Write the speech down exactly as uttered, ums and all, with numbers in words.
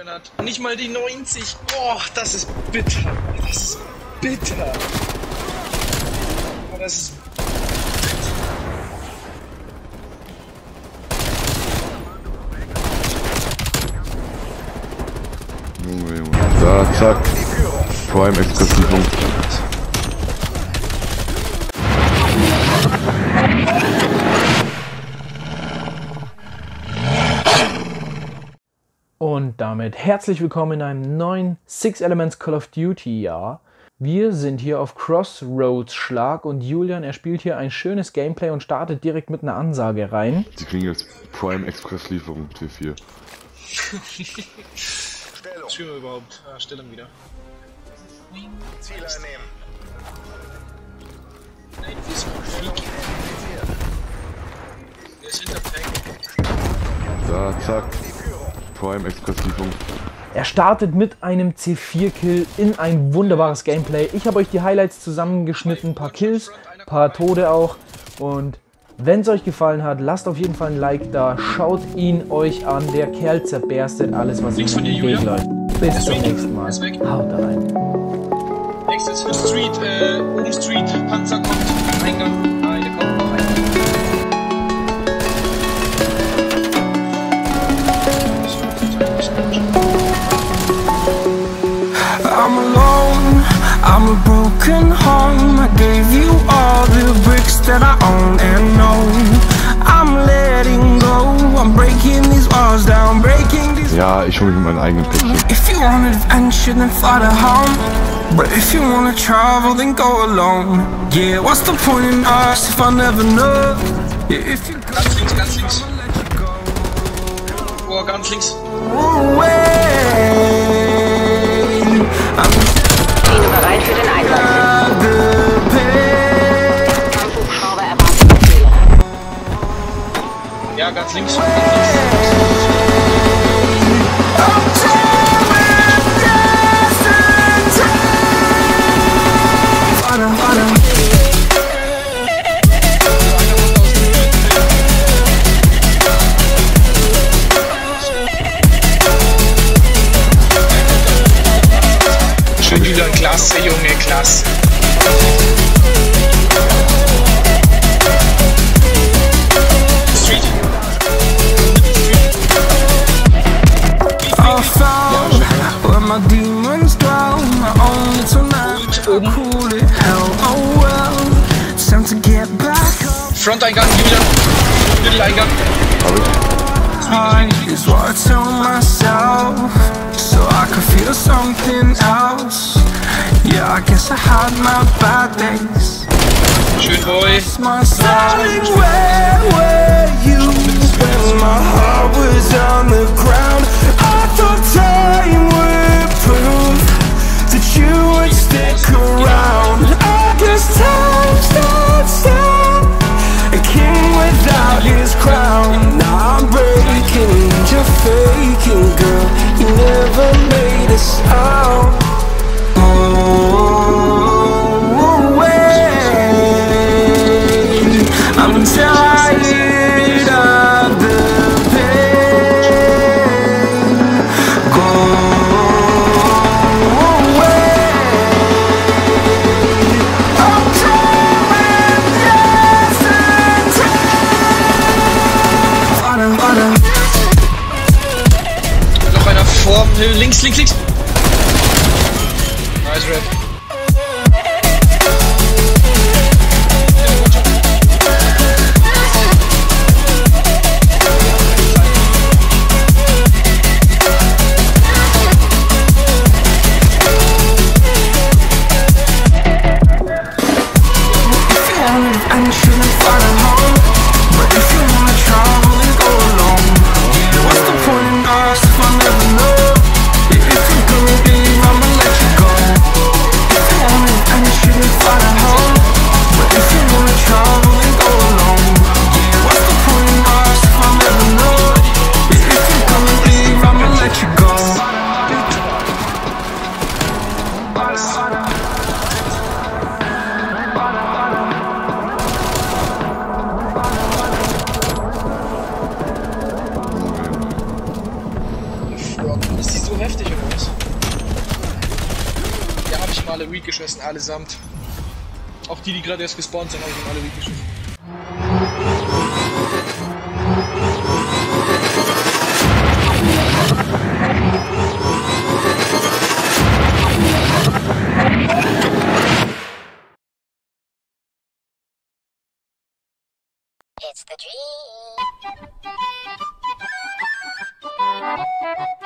Julian hat nicht mal die neunzig. Oh, das ist bitter. Das ist bitter. Oh, das ist Junge, Junge. Da, zack. Prime Expression. Und damit herzlich willkommen in einem neuen Six Elements Call of Duty Jahr. Wir sind hier auf Crossroads Schlag und Julian, er spielt hier ein schönes Gameplay und startet direkt mit einer Ansage rein. Sie kriegen jetzt Prime Express Lieferung T vier. Stellung. Tür überhaupt. Ah, Stellung wieder. Ziel einnehmen. Nein, wie ist Flieg? Der ist hinter Tank. Da, zack. Prime Express Lieferung. Er startet mit einem C vier Kill in ein wunderbares Gameplay. Ich habe euch die Highlights zusammengeschnitten, ein paar Kills, ein paar Tode auch. Und wenn es euch gefallen hat, lasst auf jeden Fall ein Like da. Schaut ihn euch an. Der Kerl zerberstet alles, was Links in von dir, den Weg Julia. läuft. Bis zum nächsten Mal. Ist weg. Haut rein. Nächstes Hill Street, äh, oben Street, Panzer kommt, Eingang. Ah, der kommt noch Eingang. I'm alone, I'm a broken home. I gave you all the bricks that I own and know. I'm letting go, I'm breaking these walls down, breaking these. Ja, ich hole mir meinen eigenen Päckchen. If you want adventure, then fly to home. But if you wanna travel, then go alone. Yeah, what's the point in us if I never know? Yeah, if you go, Ganz links, ganz links. I'ma let you go. Oh, ganz links. Away. Schiene bereit für den Einsatz. Kampfhubschrauber erwartet Befehle. Ja, ganz links. Ganz links. Schön, Julian, klasse, Junge, klasse. Street. I found where my demons dwell. My own little night. Cool it, hell, oh well. It's time to get back up. Front-Eingang, Julian. Mitteleingang. High is what I tell myself, so I could feel something else. Yeah, I guess I had my bad days. Schön, Boy. Darling, where were you when my heart was on the ground? I thought time would prove that you would stick around. I guess time stands still, a king without his crown. Now I'm breaking, you're faking, girl. You never made us out. I'm tired of the pain. Go away. I'm trying just in time. Noch einer vor dem Hill. Links, links, links. Nice, Red. Ist die so heftig oder was? Ja, habe ich mal alle Weed geschossen, allesamt. Auch die, die gerade erst gespawnt sind, habe ich mal alle Weed geschossen. It's the dream.